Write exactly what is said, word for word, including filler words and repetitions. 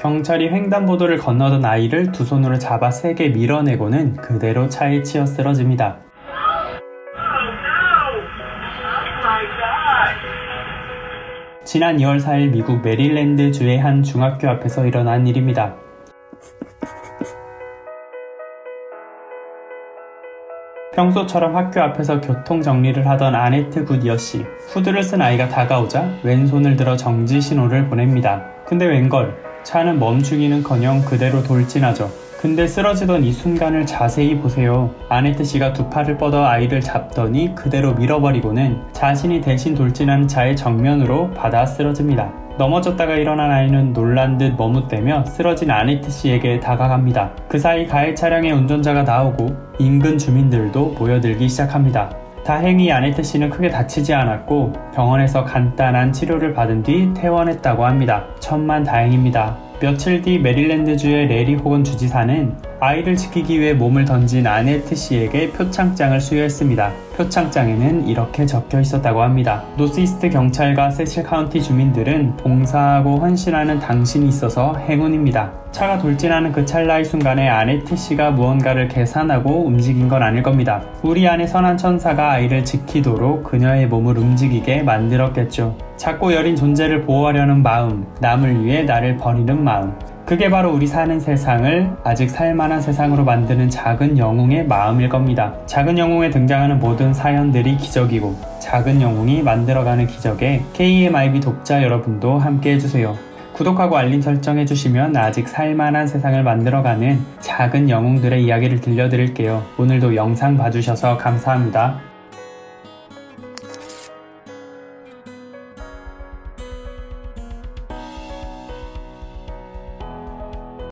경찰이 횡단보도를 건너던 아이를 두 손으로 잡아 세게 밀어내고는 그대로 차에 치여 쓰러집니다. 지난 이월 사일 미국 메릴랜드주의 한 중학교 앞에서 일어난 일입니다. 평소처럼 학교 앞에서 교통정리를 하던 아네트 굿이어 씨. 후드를 쓴 아이가 다가오자 왼손을 들어 정지 신호를 보냅니다. 근데 웬걸, 차는 멈추기는커녕 그대로 돌진하죠. 근데 쓰러지던 이 순간을 자세히 보세요. 아네트 씨가 두 팔을 뻗어 아이를 잡더니 그대로 밀어버리고는 자신이 대신 돌진하는 차의 정면으로 받아 쓰러집니다. 넘어졌다가 일어난 아이는 놀란 듯 머뭇대며 쓰러진 아네트 씨에게 다가갑니다. 그 사이 가해 차량의 운전자가 나오고 인근 주민들도 모여들기 시작합니다. 다행히 아네트 씨는 크게 다치지 않았고 병원에서 간단한 치료를 받은 뒤 퇴원했다고 합니다. 천만 다행입니다. 며칠 뒤 메릴랜드주의 레리 호건 주지사는 아이를 지키기 위해 몸을 던진 아네트 씨에게 표창장을 수여했습니다. 표창장에는 이렇게 적혀 있었다고 합니다. 노스이스트 경찰과 세실 카운티 주민들은 봉사하고 헌신하는 당신이 있어서 행운입니다. 차가 돌진하는 그 찰나의 순간에 아네트 씨가 무언가를 계산하고 움직인 건 아닐 겁니다. 우리 안에 선한 천사가 아이를 지키도록 그녀의 몸을 움직이게 만들었겠죠. 작고 여린 존재를 보호하려는 마음, 남을 위해 나를 버리는 마음. 그게 바로 우리 사는 세상을 아직 살만한 세상으로 만드는 작은 영웅의 마음일 겁니다. 작은 영웅에 등장하는 모든 사연들이 기적이고 작은 영웅이 만들어가는 기적에 케이엠아이비 독자 여러분도 함께 해주세요. 구독하고 알림 설정 해주시면 아직 살만한 세상을 만들어가는 작은 영웅들의 이야기를 들려드릴게요. 오늘도 영상 봐주셔서 감사합니다.